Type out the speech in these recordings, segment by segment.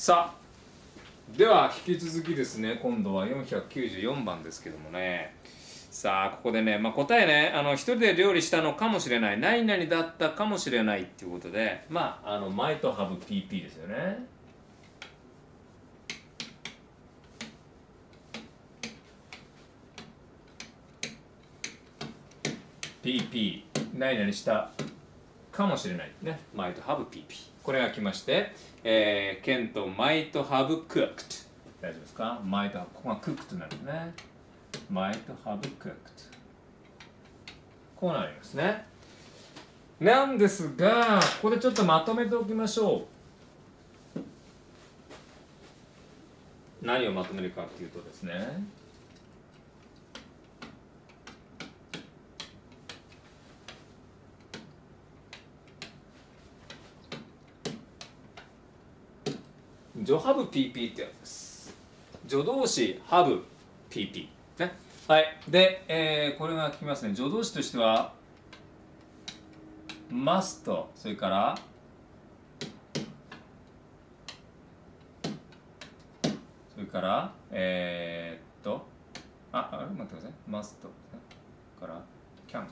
さあ、では引き続きですね、今度は494番ですけどもね。さあ、ここでね、答えね、一人で料理したのかもしれない、何々だったかもしれないっていうことで、might have PP ですよね。PP、何々したかもしれないね。might have PP。これが来まして、ケント might have cooked。大丈夫ですか？ might have、ここが cooked なんですね。might have cooked。こうなりますね。なんですが、ここでちょっとまとめておきましょう。何をまとめるかっていうとですね。助ハブ PP ってやつです。助動詞ハブ PP。ね。はい。で、これが来ますね。助動詞としては、must、それから、待ってください。must、から、can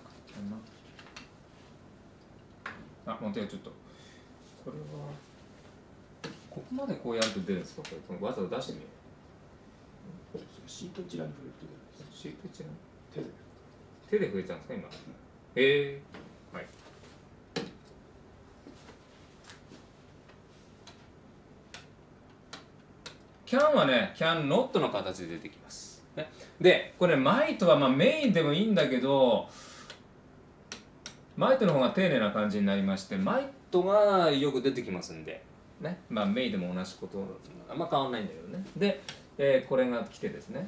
もうちょっと。これは、ここまでこうやると出るんですか？これわざわざ出してみよう。 シート一覧に触れると出るんです。 シート一覧手で触れたんですか今。はい。can はね、can not の形で出てきます。ね、で、これ might はメインでもいいんだけど、might の方が丁寧な感じになりまして、might がよく出てきますんで、ね、メイでも同じこと、あんま変わんないんだけどね。で、これが来てですね。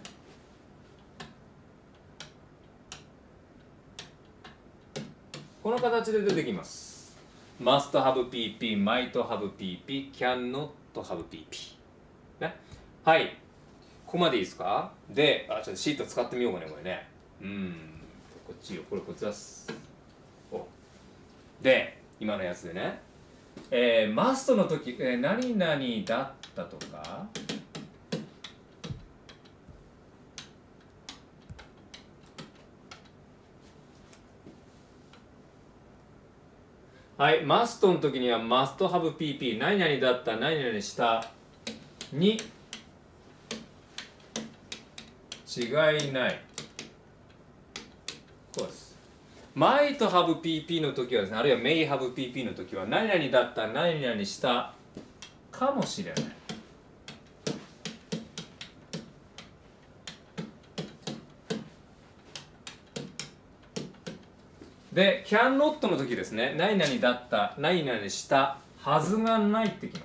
この形で出てきます。must have PP、might have PP、can not have PP。ね。はい。ここまでいいですか？で、ちょっとシート使ってみようかね、これね。こっちよ、これこっち出す。で、今のやつでね。マストの時、何々だったとか、はい、マストの時には must have PP、何々だった、何々したに違いない。こうです。might have PP の時はですね、あるいは may have PP の時は何々だった、何々したかもしれない。で、can not の時ですね、何々だった、何々したはずがないってきます。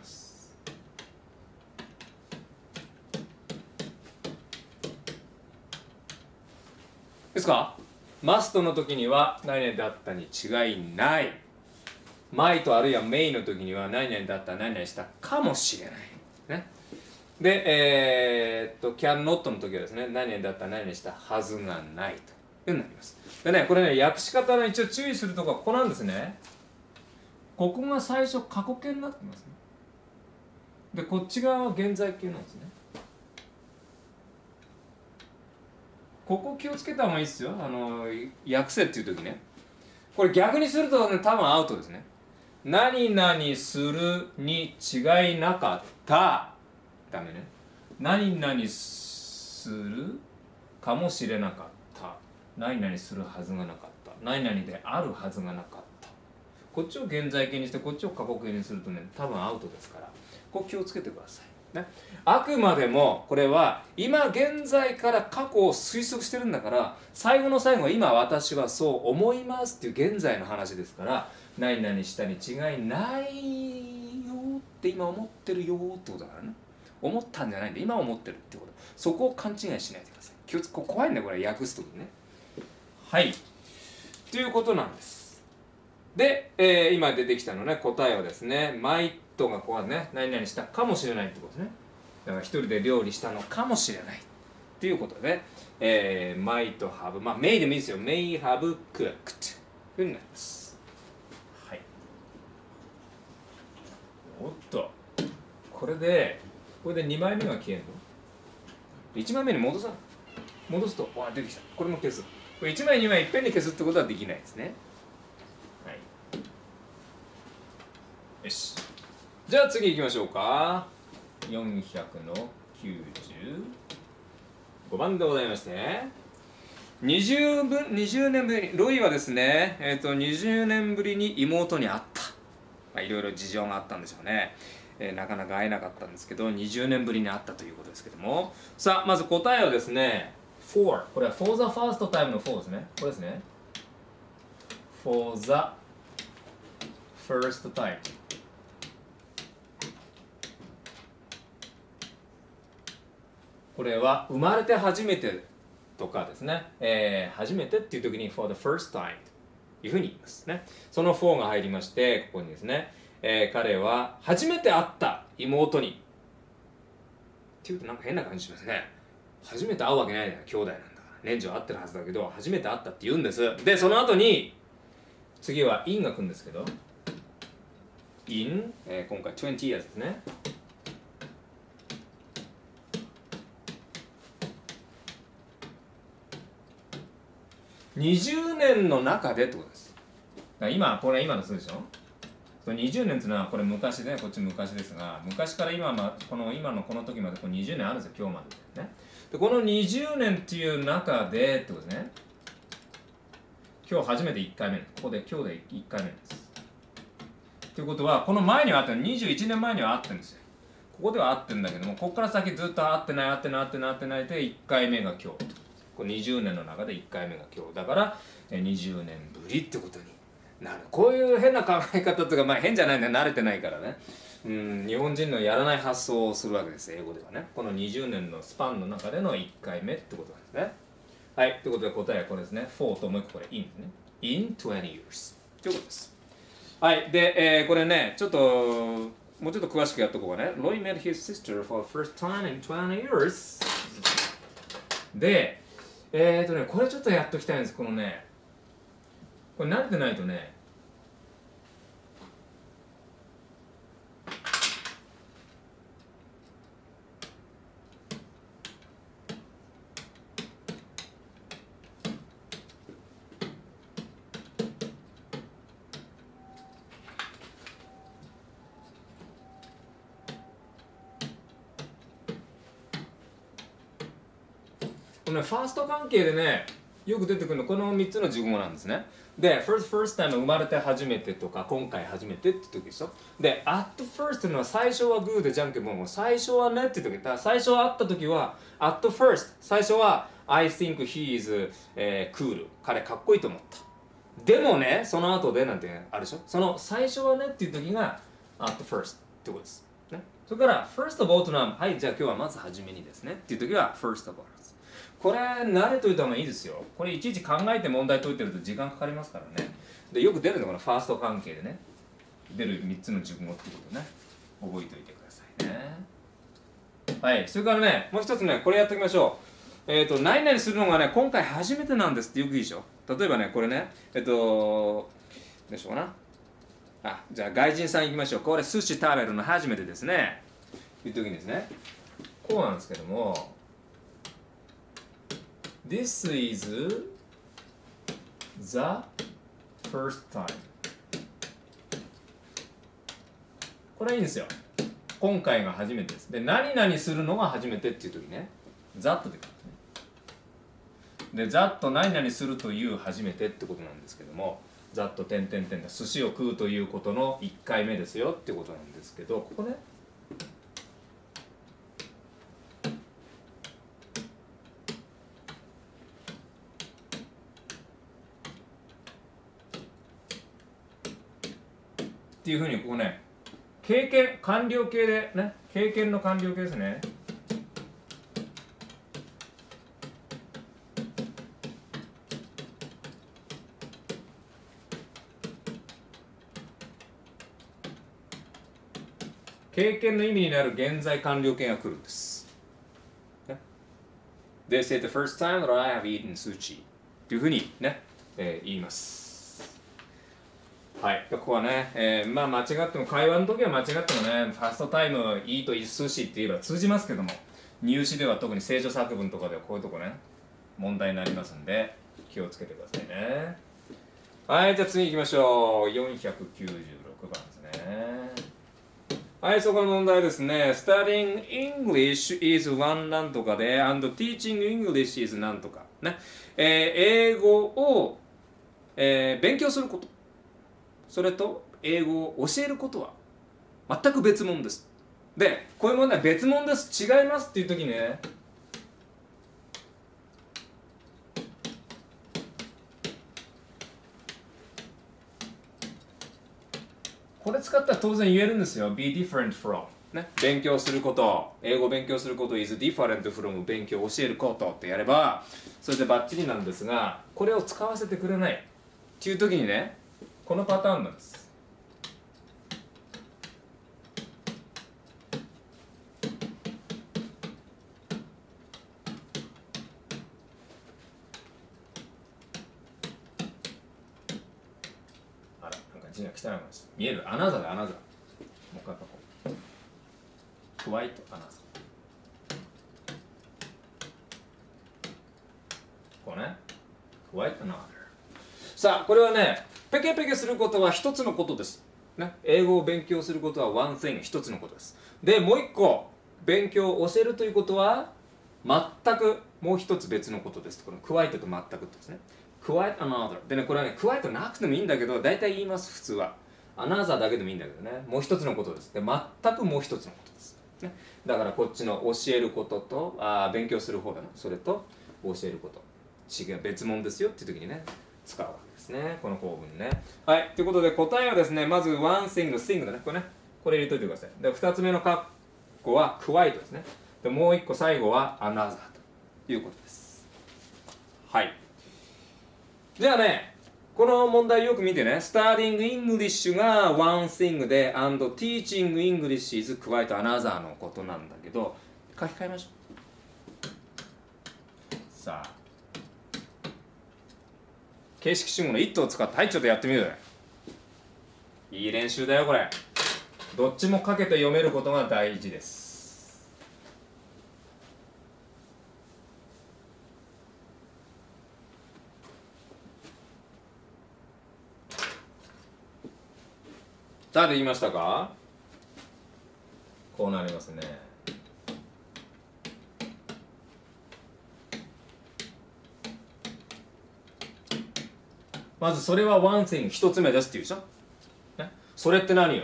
ですか？ must の時には何々だったに違いない。might あるいは may の時には何々だった、何々したかもしれない。ね。で、can not の時はですね、何々だった、何々したはずがないというになります。でね、これね、訳し方の一応注意するところはここなんですね。ここが最初過去形になってますね。で、こっち側は現在形なんですね。ここ気をつけた方がいいですよ。訳せっていう時ね。これ逆にするとね、多分アウトですね。何々するに違いなかった。ダメね。何々するかもしれなかった。何々するはずがなかった。何々であるはずがなかった。こっちを現在形にしてこっちを過去形にするとね、多分アウトですから、ここ気をつけてください。ね、あくまでもこれは今現在から過去を推測してるんだから、最後の最後は今私はそう思いますっていう現在の話ですから、何々したに違いないよって今思ってるよってことだからね。思ったんじゃないんで今思ってるってこと。そこを勘違いしないでください。怖いんだよこれ訳すときね。はいということなんです。で、今出てきたのね、答えはですね、mightがここはね、何々したかもしれないってことですね。だから一人で料理したのかもしれないっていうことで、might have、may でもいいですよ。may have cooked というふうになります。はい。おっと、 これで2枚目が消えるの。1枚目に戻すと、わあ出てきた。これも消す。これ1枚2枚いっぺんに消すってことはできないですね。はい。よし。じゃあ次行きましょうか。400の95番でございまして、20年ぶりにロイはですね、20年ぶりに妹に会った。いろいろ事情があったんでしょうね。なかなか会えなかったんですけど、20年ぶりに会ったということですけども、さあまず答えはですね、for、これは for the first time の for ですね。これですね。for the first time。これは生まれて初めてとかですね、初めてっていう時に for the first time というふうに言いますね。その for が入りまして、ここにですね、彼は初めて会った妹にっていうとなんか変な感じしますね。初めて会うわけないじゃない、兄弟なんだから。年中会ってるはずだけど、初めて会ったって言うんです。で、その後に次は in が来るんですけど、in、今回20 years ですね。20年の中でってことです。だからこれ今の数でしょ。20年っていうのはこれ昔で、こっち昔ですが、昔から今のこの時までこの20年あるんですよ、今日までね。でこの20年っていう中でってことですね。今日初めて1回目、今日で1回目です。ということは、この前にはあった21年前にはあってるんですよ。ここではあってるんだけども、ここから先ずっと会ってないで1回目が今日。これ20年の中で1回目が今日だから20年ぶりってことになる。こういう変な考え方というか、変じゃないんだよ、慣れてないからね。日本人のやらない発想をするわけです、英語ではね。この20年のスパンの中での1回目ってことなんですね。はい、ということで答えはこれですね。for ともう一個これ in ですね。in 20 years ということです。はい、で、これね、もうちょっと詳しくやっとこうかね。Roy met his sister for the first time in 20 years で、これちょっとやっときたいんです。このね、これ慣れてないとね、このファースト関係でね、よく出てくるのこの3つの熟語なんですね。で、first time 生まれて初めてとか、今回初めてって時でしょ。で、at first っていうのは最初はグーでじゃんけんもう最初はねって時、最初会った時は at first、最初は I think he is、cool、彼かっこいいと思った。でもね、その後でなんてあるでしょ。その最初はねっていう時が at first ってことです。ね、それから first of all というのは、はい、じゃあ今日はまず初めにですねっていう時は first of all。これ慣れといた方がいいですよ。これいちいち考えて問題解いてると時間かかりますからね。でよく出るのがファースト関係でね、出る3つの熟語ってことをね、覚えておいてくださいね。はい、それからね、もう一つね、これやっておきましょう。何々するのがね、今回初めてなんですってよくいいでしょ。例えばね、これね、どうしようかな。じゃあ外人さん行きましょう。これ寿司食べるの初めてですね。いう時にですね、こうなんですけども、This is the first time。これはいいんですよ。今回が初めてです。で、何々するのが初めてっていう時ね、that で書くんですね。で、that 何々するという初めてってことなんですけども、that 点々点で寿司を食うということの1回目ですよってことなんですけど、ここね、っていうふうにここね、経験完了形でね、経験の完了形ですね。経験の意味になる現在完了形が来るんです。ね、They say the first time that I have eaten sushi っていうふうにね、言います。 はい、ここはね、まあ間違っても会話の時は間違ってもね、ファストタイムいいと数詞って言えば通じますけども、入試では特に聖書作文とかではこういうとこね、問題になりますんで気をつけてくださいね。はい、じゃあ次行きましょう。496番ですね。はい、そこの問題ですね。Studying English is one なんとかで、and teaching English is なんとか。ね。英語を、勉強すること。それと英語を教えることは全く別物です。で、こういう問題は別物です。違いますっていう時にね、これ使ったら当然言えるんですよ。be different from。ね、勉強すること、英語を勉強すること is different from 勉強を教えることってやれば、それでバッチリなんですが、これを使わせてくれないっていう時にね、このパターンなんです。あら、なんか字が汚いもんです。見える？アナザーでアナザー。もう一回書こう。クワイトアナザー。こうね。クワイトアナザー。さあ、これはね、ペケペケすることは一つのことです。ね、英語を勉強することは one thing 一つのことです。で、もう一個、勉強を教えるということは全くもう一つ別のことです。この quite と全くですね。quite another。でね、これはね、quite なくてもいいんだけど、大体言います、普通は。another だけでもいいんだけどね、もう一つのことです。で、全くもう一つのことです。ね、だからこっちの教えることと、勉強する方だな。それと教えること。違う、別物ですよっていう時にね、使うわけですね。この構文ね。はい。ということで答えはですね、まず one thing の thing だね。これね。これ入れといてください。で、二つ目の括弧は quite ですね。で、もう一個最後は another ということです。はい。じゃあね、この問題よく見てね。studying English が one thing で and teaching English is quite another のことなんだけど、書き換えましょう。さあ。形式主語の it を使って、はい、ちょっとやってみる。いい練習だよ、これ。どっちもかけて読めることが大事です。さあ、できましたか？こうなりますね。まずそれは one thing 一つ目ですって言うでしょ、ね、それって何よ？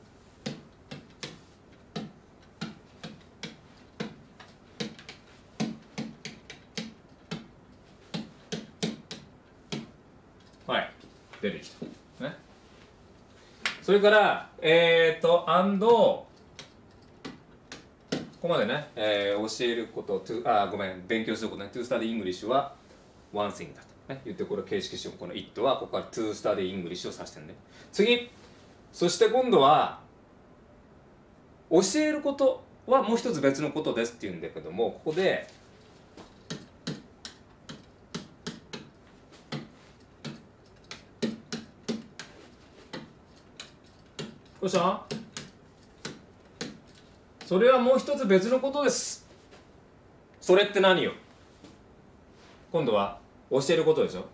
はい、出てきた、ね、それからand ここまでね、教えること to ごめん、勉強することね to study English は one thing だと言ってこれ形式詞語この it はここから to study English を指してるね。次、そして今度は教えることはもう一つ別のことですっていうんだけども、ここでどうした？それはもう一つ別のことです。それって何よ？今度は教えることでしょ。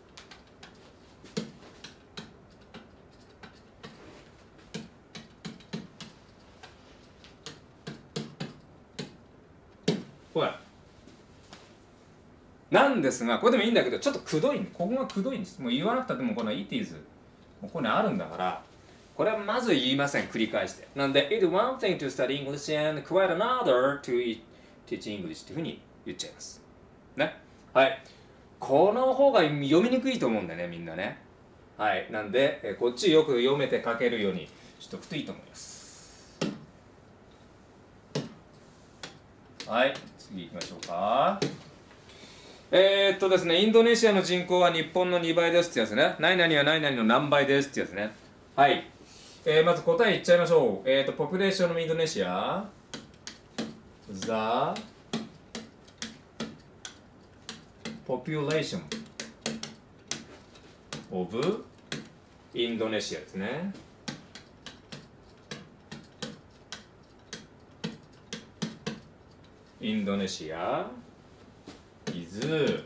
ほら。なんですが、これでもいいんだけど、ちょっとくどい、ここがくどいんです。もう言わなくたってもこの it is、ここにあるんだから、これはまず言いません、繰り返して。なんで、it one thing to study English and quite another to teach English っていうふうに言っちゃいます。ね。はい。この方が読みにくいと思うんだよね、みんなね。はい。なんで、こっちよく読めて書けるようにしとくといいと思います。はい。次行きましょうか。ですね、インドネシアの人口は日本の2倍ですってやつね。何々は何々の何倍ですってやつね。はい。まず答え言っちゃいましょう。ポピュレーションのインドネシア。The population of インドネシアですね。インドネシア is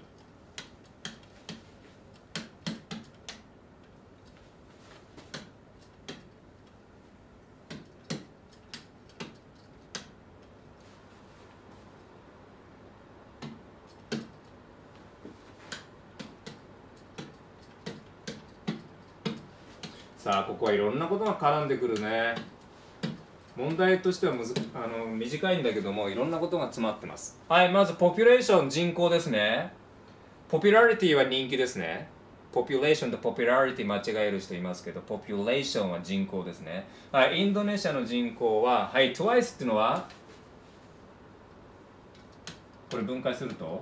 さあここはいろんなことが絡んでくるね。問題としては短いんだけどもいろんなことが詰まってます。はい、まずポピュレーション、人口ですね。ポピュラリティは人気ですね。ポピュレーションとポピュラリティ間違える人いますけど、ポピュレーションは人口ですね。はい、インドネシアの人口は、はい、twice っていうのはこれ分解すると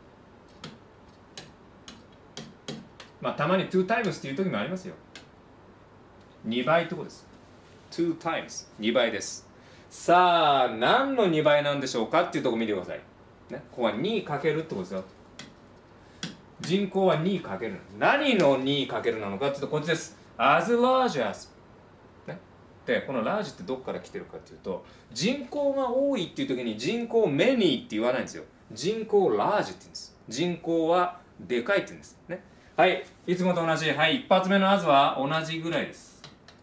まあたまに two times っていう時もありますよ。2倍ってことです。2 times 2倍です。さあ何の2倍なんでしょうかっていうところ見てください、ね、ここは2かけるってことですよ。人口は2かける。何の2かけるなのかっていうとこっちです。 as large as、ね、でこの large ってどこから来てるかっていうと、人口が多いっていう時に人口 many って言わないんですよ。人口 large って言うんです。人口はでかいって言うんですね。はい、いつもと同じ。はい、一発目の as は同じぐらいです。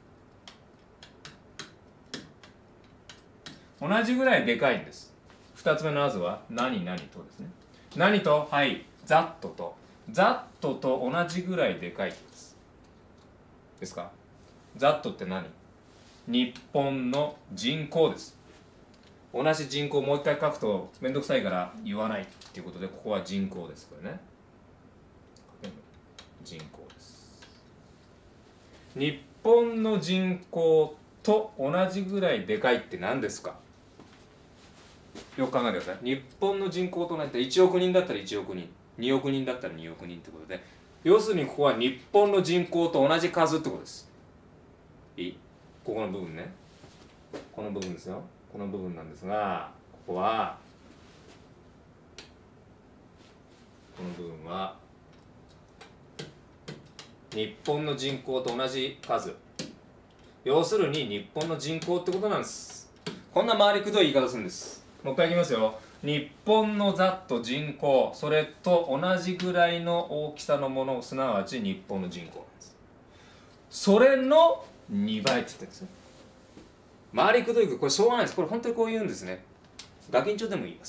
同じぐらいでかいんです。2つ目の as は何々とですね。何と、はい、that と that と同じぐらいでかいです。ですか？ that って何？日本の人口です。同じ人口もう一回書くとめんどくさいから言わないっていうことで、ここは人口です。これね。人口です。日本の人口と同じぐらいでかいって何ですか？よく考えてください。日本の人口と同じで1億人だったら1億人、2億人だったら2億人ってことで、要するにここは日本の人口と同じ数ってことです。いい？ここの部分ね。この部分ですよ。この部分なんですが、ここはこの部分は日本の人口と同じ数。要するに日本の人口ってことなんです。こんな回りくどい言い方するんです。もう一回いきますよ。日本のざっと人口、それと同じぐらいの大きさのもの、すなわち日本の人口なんです。それの2倍って言ってるんですよ。回りくどいけどこれしょうがないです。これ本当にこう言うんですね。ガキンチョでも言います。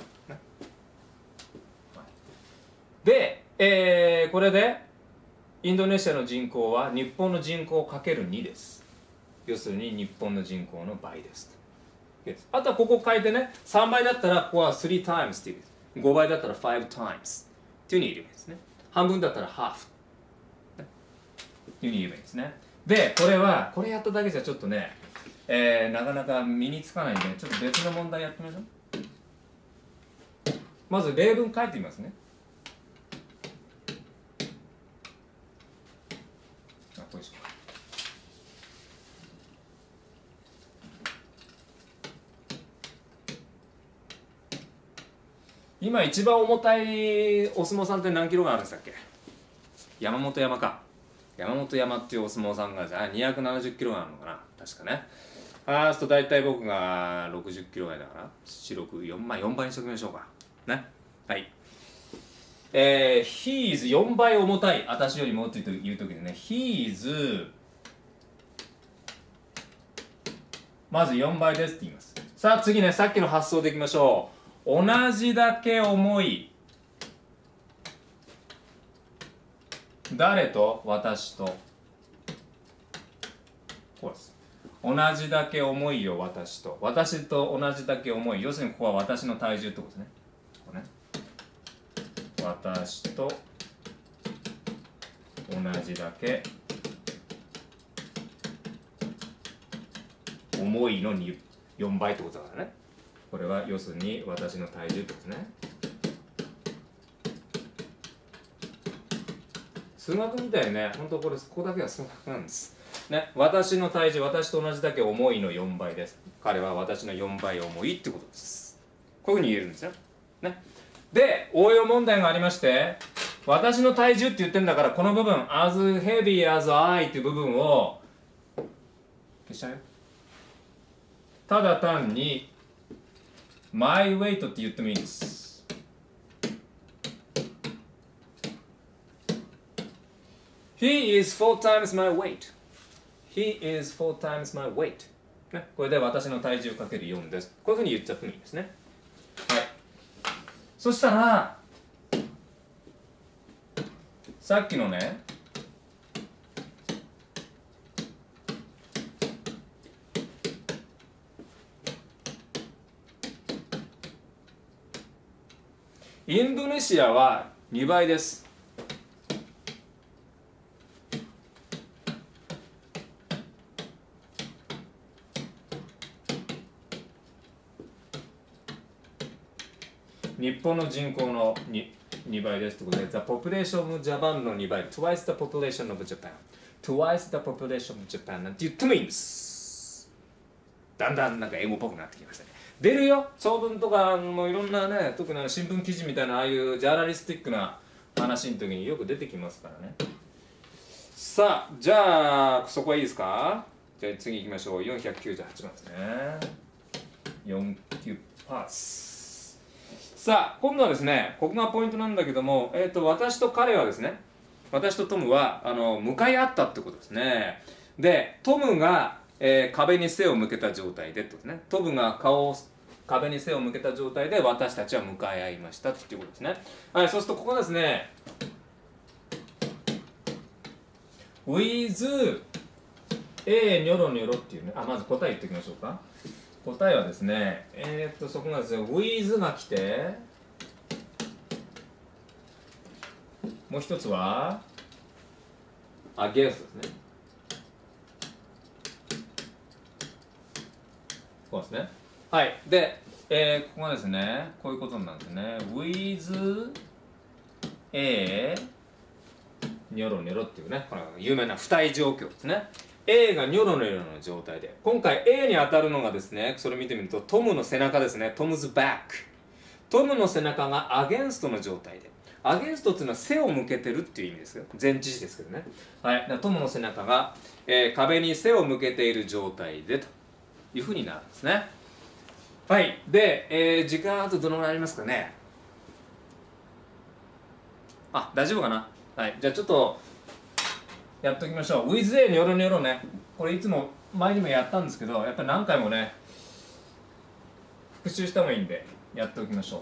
で、これでインドネシアの人口は日本の人口 ×2 です。要するに日本の人口の倍です。あとはここ書いてね、3倍だったらここは3 times っていう、5倍だったら5 times っていうふうに言えばいいですね。半分だったら half っていうふうに言えばいいですね。で、これやっただけじゃちょっとね、なかなか身につかないんで、ちょっと別の問題やってみましょう。まず例文書いてみますね。これしか今一番重たいお相撲さんって何キロがあるんでしたっけ？山本山か。山本山っていうお相撲さんが270キロがあるのかな、確かね。ファースト大体僕が60キロぐらいだから、4まあ4倍にしておきましょうかね。はい。he is 4倍重たい、私よりもっていう時でね、he is まず4倍ですって言います。さあ次ね、さっきの発想でいきましょう。同じだけ重い。誰と？私と。こうです。同じだけ重いよ、私と。私と同じだけ重い。要するにここは私の体重ってことですね。ここね。私と同じだけ重いの4倍ってことだからね。これは要するに私の体重ってことですね。数学みたいね。本当ここだけは数学なんです。ね、私の体重、私と同じだけ重いの4倍です。彼は私の4倍重いってことです。こういうふうに言えるんですよ。ね。で、応用問題がありまして、 私の体重って言ってんだから、この部分 as heavy as I っていう部分を消しちゃうよ。ただ単に my weight って言ってもいいんです。He is 4 times my weight. He is 4 times my weight. ね、これで私の体重かける4です。こういうふうに言っちゃってもいいですね。はい。そしたら、さっきのね、インドネシアは2倍です。日本の人口の 2倍ですということで、The population of Japan の2倍、Twice the population of Japan。Twice the population of Japan なんて言ってもいいんです。だんだんなんか英語っぽくなってきましたね。出るよ、長文とかもいろんなね、特に新聞記事みたいなああいうジャーナリスティックな話の時によく出てきますからね。さあ、じゃあそこはいいですか。じゃあ次行きましょう。498番ですね。49パス。さあ今度はですね、ここがポイントなんだけども、私と彼はですね、私とトムは向かい合ったってことですね。でトムが、壁に背を向けた状態でってことですね。トムが顔を壁に背を向けた状態で私たちは向かい合いましたっていうことですね。はい、そうするとここですね、with A ニョロニョロっていうね、まず答え言っておきましょうか。答えはですね、そこがですね、with が来て、もう一つは、against ですね。こうですね。はい。で、ここがですね、こういうことなんですね。with A ニョロニョロっていうね、この有名な付帯状況ですね。A がニョロニョロの状態で、今回 A に当たるのがですね、それ見てみるとトムの背中ですね。トムズバック。トムの背中がアゲンストの状態で、アゲンストっていうのは背を向けてるっていう意味ですよ。前置詞ですけどね。はい。トムの背中が、壁に背を向けている状態でというふうになるんですね。はい。で、時間あとどのぐらいありますかね。大丈夫かな。はい。じゃあちょっとやっておきましょう。with A ニョロニョロね。これいつも前にもやったんですけど、やっぱり何回もね、復習した方がいいんで、やっておきましょ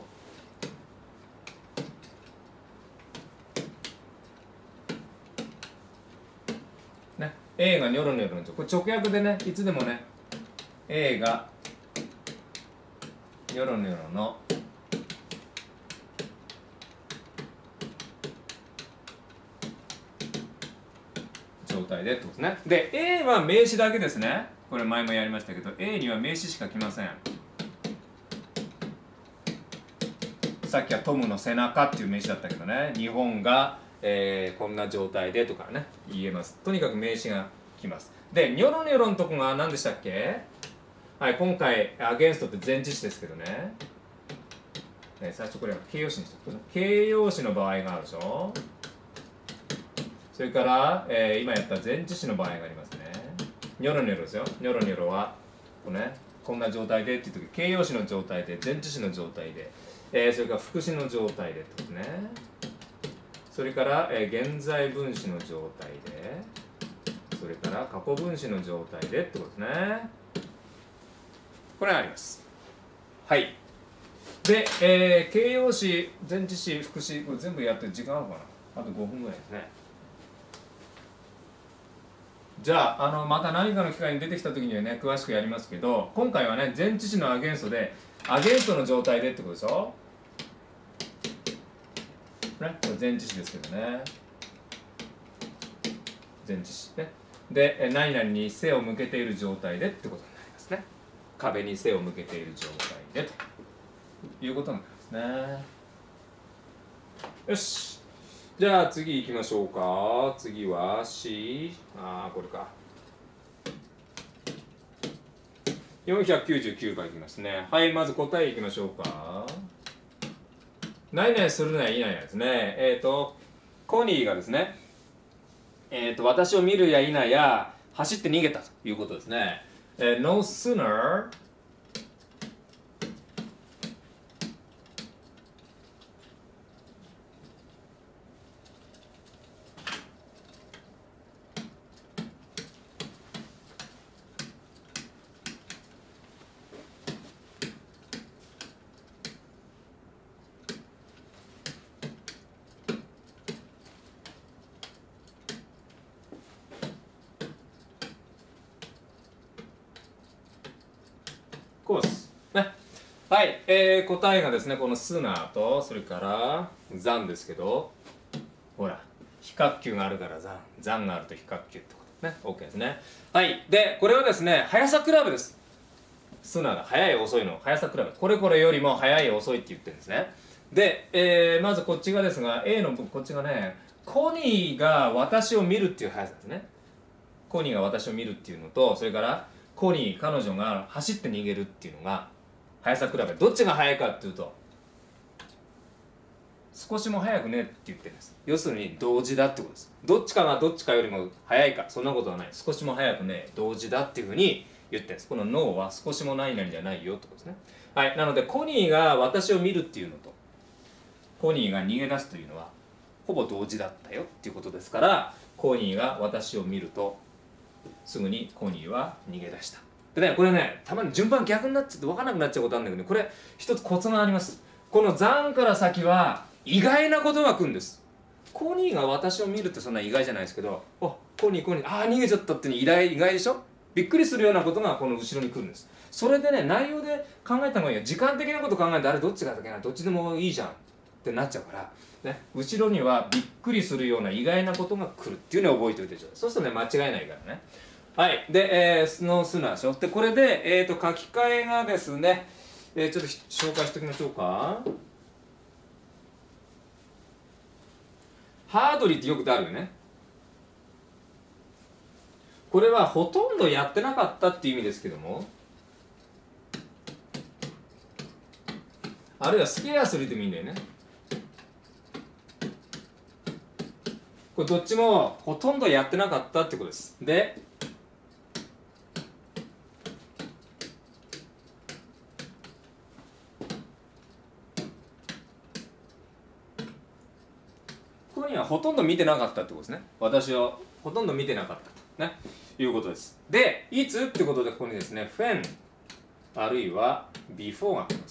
う。ね。A がニョロニョロの状態。これ直訳でね、いつでもね、A がニョロニョロの状態でってことですね。で、A は名詞だけですね。これ前もやりましたけど、A には名詞しか来ません。さっきはトムの背中っていう名詞だったけどね、日本が、こんな状態でとかね、言えます。とにかく名詞が来ます。で、ニョロニョロのとこが何でしたっけ。はい、今回、アゲンストって前置詞ですけどね。最初これは形容詞にしておく。形容詞の場合があるでしょ。それから、今やった前置詞の場合がありますね。ニョロニョロですよ。ニョロニョロはこんな状態でっていう時、形容詞の状態で、前置詞の状態で、それから副詞の状態でってことね。それから、現在分詞の状態で、それから過去分詞の状態でってことですね。これがあります。はい。で、形容詞、前置詞、副詞、これ全部やってる時間あるかな。あと5分ぐらいですね。じゃあ、また何かの機会に出てきた時にはね、詳しくやりますけど、今回はね、前置詞のアゲンストで、アゲンストの状態でってことでしょ。ね、これ前置詞ですけどね。前置詞ね。で、何々に背を向けている状態でってことになりますね。壁に背を向けている状態でということになりますね。よし。じゃあ次行きましょうか。次は C。これか。499番いきますね。はい、まず答えいきましょうか。何々するな、いないですね。 コニーがですね、私を見るや否や走って逃げたということですね。No soonerコースね。はい、答えがですね、このスナーとそれからザンですけど、ほら非角球があるからザンがあると非角球ってことね。 OK ですね。はい、でこれはですね、速さ比べです。スナーが速い遅いの速さ比べ、これよりも速い遅いって言ってるんですね。で、まずこっちがですが A のこっちがね、コニーが私を見るっていう速さですね。コニーが私を見るっていうのと、それからコニー彼女が走って逃げるっていうのが速さ比べ、どっちが速いかっていうと、少しも速くねって言ってるんです。要するに同時だってことです。どっちかがどっちかよりも速いか、そんなことはない。少しも速くね同時だっていうふうに言ってるんです。この脳は少しもないじゃないよってことですね。はい、なのでコニーが私を見るっていうのとコニーが逃げ出すというのはほぼ同時だったよっていうことですから、コニーが私を見るとすぐにコニーは逃げ出した。でね、これね、たまに順番逆になっちゃって分からなくなっちゃうことあるんだけどね、これ一つコツがあります。このザンから先は意外なことが来るんです。コニーが私を見るってそんな意外じゃないですけど、あ、コニー、ああ逃げちゃったって意外でしょ。びっくりするようなことがこの後ろに来るんです。それでね、内容で考えた方がいいよ。時間的なこと考えて、あれどっちがだっけな、どっちでもいいじゃんってなっちゃうから、ね、後ろにはびっくりするような意外なことが来るっていうのを覚えておいてちょうだい。そうするとね、間違いないからね。はい。で、スノースナーでしょ。で、これで、書き換えがですね、ちょっと紹介しておきましょうか。ハードリーってよくあるよね。これはほとんどやってなかったっていう意味ですけども、あるいはスケアするでもいいんだよね。これどっちもほとんどやってなかったってことです。で、ここにはほとんど見てなかったってことですね。私はほとんど見てなかったと、ね、いうことです。で、いつってことでここにですね、when あるいは before が来ます。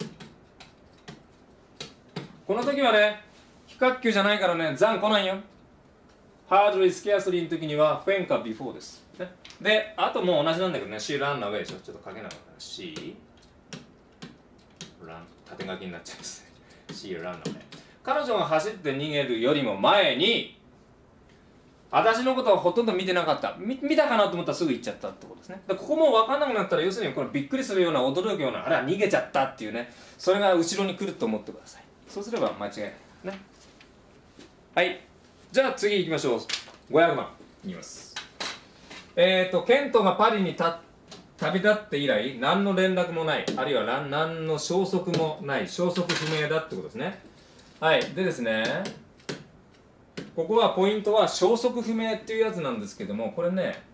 この時はね、非角球じゃないからね、残来ないよ。hardly scarcely の時には when か before です。ね、で、あともう同じなんだけどね、she ran away でしょ。ちょっと書けなかった。she run 縦書きになっちゃいます。she ran away。彼女が走って逃げるよりも前に、私のことをほとんど見てなかった。見たかなと思ったらすぐ行っちゃったってことですね。でここも分かんなくなったら、要するにこのびっくりするような、驚くような、あら逃げちゃったっていうね、それが後ろに来ると思ってください。そうすれば間違いないね。はい。じゃあ次行きましょう。500番いきます。ケントがパリに旅立って以来、何の連絡もない、あるいは何の消息もない、消息不明だってことですね。はい。でですね、ここはポイントは消息不明っていうやつなんですけども、これね、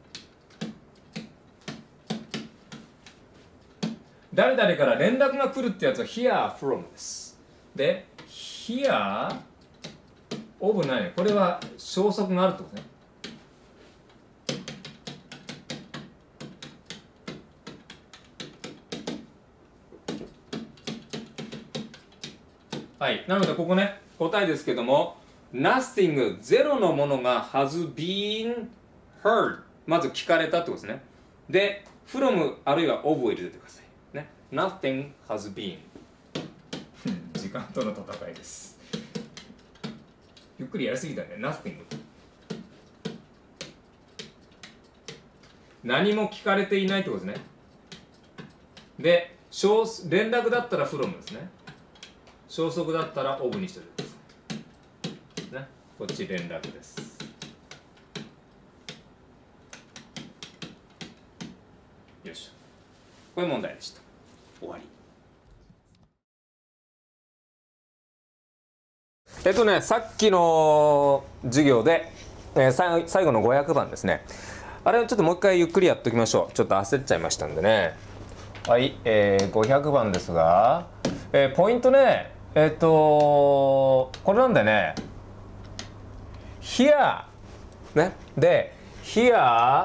誰々から連絡が来るってやつは hear from です。で、hear of ない、これは消息があるってことね。はい。なのでここね、答えですけども、nothing ゼロのものが has been heard まず聞かれたってことですね。で、from あるいは of を入れてください。ね。nothing has been 時間との戦いです。ゆっくりやりすぎたね。nothing 何も聞かれていないってことですね。で、連絡だったら from ですね。消息だったら of にしておいてください。ね。こっち連絡です。よし。これ問題でした。終わり。 さっきの授業で、最後の500番ですね。あれをちょっともう一回ゆっくりやっておきましょう。ちょっと焦っちゃいましたんでね。はい、500番ですが、ポイントね、これなんでね、here ね、で here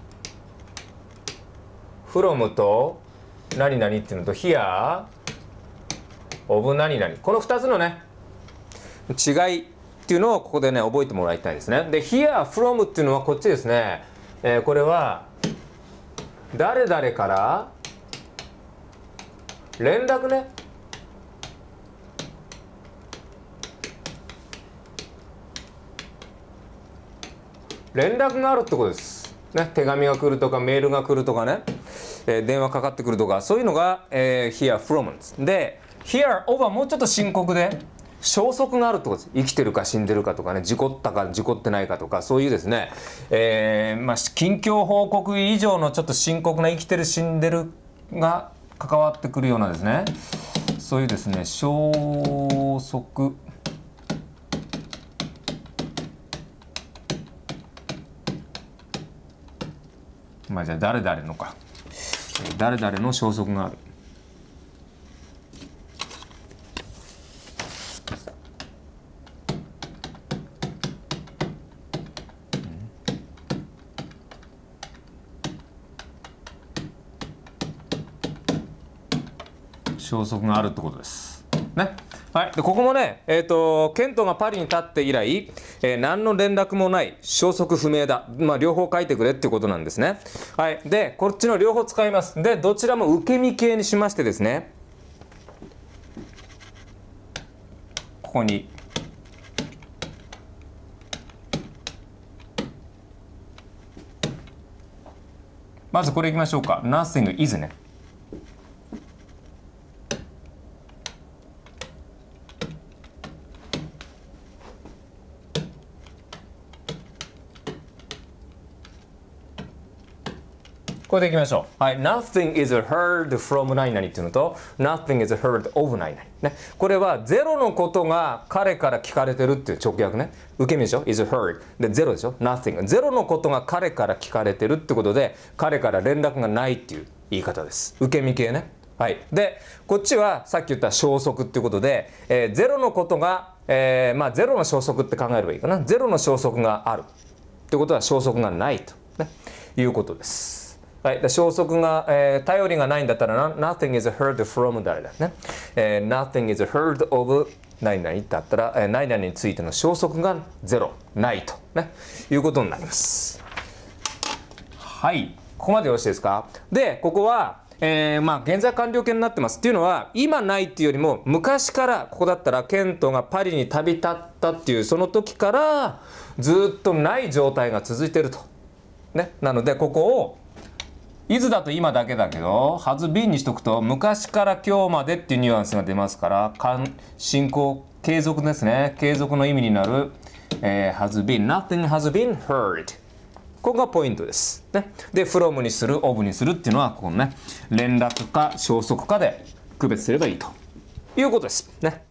from と何々っていうのと here of 何々、この2つのね違いっていうのをここでね覚えてもらいたいですね。で here from っていうのはこっちですね、これは誰々から連絡ね、連絡があるってことです、ね、手紙が来るとかメールが来るとかね、電話かかってくるとかそういうのが、here from です。で here of はもうちょっと深刻で消息があるってことです。生きてるか死んでるかとかね、事故ったか事故ってないかとか、そういうですね、近況報告以上のちょっと深刻な生きてる死んでるが関わってくるようなですね、そういうですね消息じゃあ誰々のか、誰々の消息がある。消息があるってことですね。はい、でここもね、ケントがパリに立って以来、何の連絡もない消息不明だ、両方書いてくれっていうことなんですね。はい、でこっちの両方使います。でどちらも受け身形にしましてですね、ここにまずこれいきましょうか。 Nothing is ね。これでいきましょう。はい、Nothing is heard from 何々っていうのと Nothing is heard of 何々、ね、これはゼロのことが彼から聞かれてるっていう直訳ね。受け身でしょ is heard でゼロでしょ Nothing、 ゼロのことが彼から聞かれてるってことで彼から連絡がないっていう言い方です。受け身形ね。はい、でこっちはさっき言った消息っていうことで、ゼロのことが、ゼロの消息って考えればいいかな。ゼロの消息があるってことは消息がないと、ね、いうことです。はい、消息が、頼りがないんだったら Nothing is heard from 誰だね、Nothing is heard of 何々だったら、何々についての消息がゼロないと、ね、いうことになります。はい、ここまでよろしいですか。でここは、現在完了形になってますっていうのは今ないっていうよりも昔から、ここだったらケントがパリに旅立ったっていうその時からずっとない状態が続いてると、ね、なのでここをいつだと今だけだけど has been にしとくと昔から今日までっていうニュアンスが出ますから進行継続ですね。継続の意味になる、has been nothing has been heard、 ここがポイントです、ね、で from にする of にするっていうのはこのね連絡か消息かで区別すればいいということですね。